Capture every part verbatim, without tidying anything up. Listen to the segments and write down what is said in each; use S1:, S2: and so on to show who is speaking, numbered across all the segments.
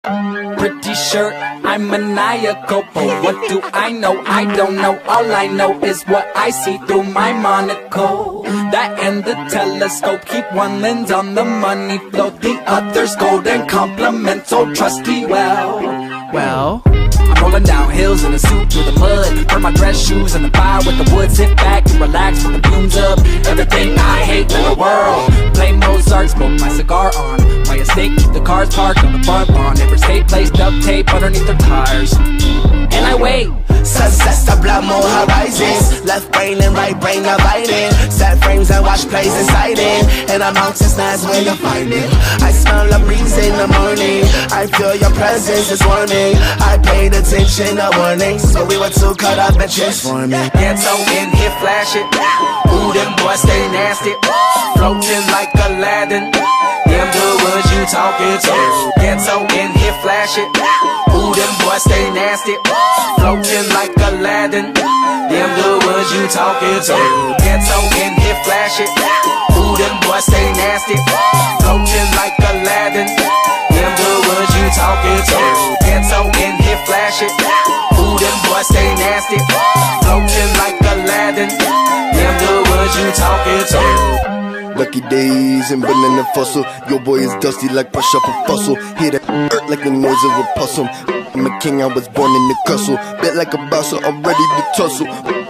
S1: Pretty sure I'm maniacal, but what do I know? I don't know. All I know is what I see through my monocle. That and the telescope keep one lens on the money float, the other's gold and compliments old trusty well. Well, I'm rolling down hills in a suit through the mud, burn my dress shoes in the fire with the wood. Sit back and relax with the fumes up. Everything I hate in the world. Play Mozart, smoke my cigar on my estate, keep the cars parked on the front lawn. Neighbors hate, place duct tape underneath their tires, and I wait.
S2: Success to blood more horizons. Left brain and right brain dividing. Set frames and watch plays exciting. And I'm out to snaz where you find it. I smell a breeze in the morning. I feel your presence is warming. I paid attention to warnings, but we were too caught up in transforming.
S1: Ghetto in here flashing. Ooh, them boys stay nasty. Floating like Aladdin. Them the ones you talking to. Ghetto in here flashing. Ooh, them boys stay nasty. Floating like Aladdin. Them the ones you talking to. Ghetto in here flashing. Ooh, them boys stay nasty. Floating like Aladdin. Them the ones you talking to. Ghetto in here flashing. Ooh, them boys stay nasty. Floating like Aladdin. Them the ones you talking to.
S3: Lucky days and building a fossil. Your boy is dusty like brush up a fossil. Hear that earth like the noise of a possum. I'm a king, I was born in the castle. Bit like a bouncer, I'm ready to tussle.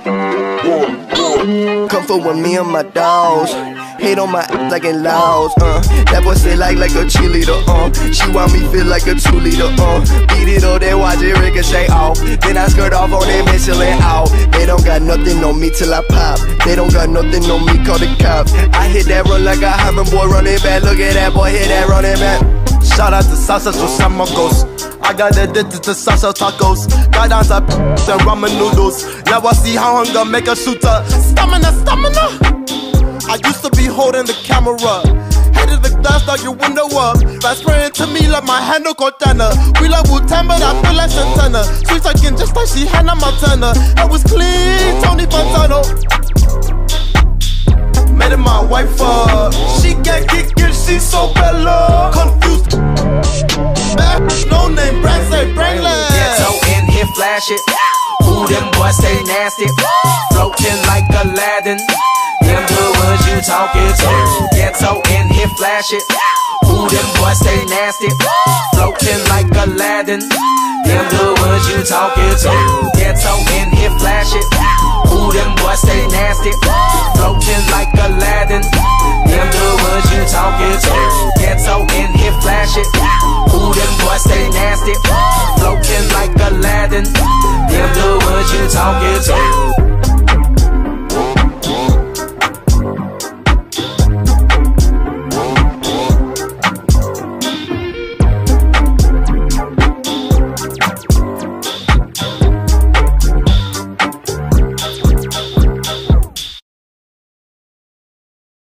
S3: Comfort with me and my dogs. Hate on my ass like in Laos, uh that boy say like like a cheerleader, uh she want me feel like a two liter, uh beat it up, then watch it ricochet off. Then I skirt off on that Michelin out. They don't got nothing on me till I pop. They don't got nothing on me, call the cops. I hit that run like a Herman boy running back. Look at that boy, hit that running back.
S4: Shout out to Salsa Chamacos. I got addicted to salsa tacos. Got down to the ramen noodles. Now I see how hunger make a shooter. Stamina, stamina. I used to be holding the camera. Hated the glass, dog your window up. That's spraying to me like my handle Cortana. We like Wu-Tang, but I feel like Santana. Sweet talking just like she Hannah Montana. I was clean, Tony Fontano. Made it my wife up. She can't kick it, she so bella. Confused. Back, no name, brand say brainless.
S1: Ghetto in here flashing. Ooh, them boys stay nasty. Floating like Aladdin. Them the ones you talking to. Ghetto in here flashing. Ooh, them boys stay nasty. Floating like Aladdin. Them the ones you talking to. Ghetto in here flashing. Ooh, them boys stay nasty. Floating like Aladdin. Them the ones you talking to. Ghetto in here flashing. Ooh, them boys stay nasty. Floating like Aladdin. Them the ones you talking to.